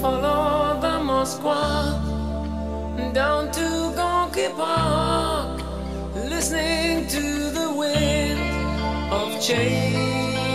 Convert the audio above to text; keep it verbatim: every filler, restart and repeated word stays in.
follow the Moskwa down to Gonky Park, listening to the wind of change.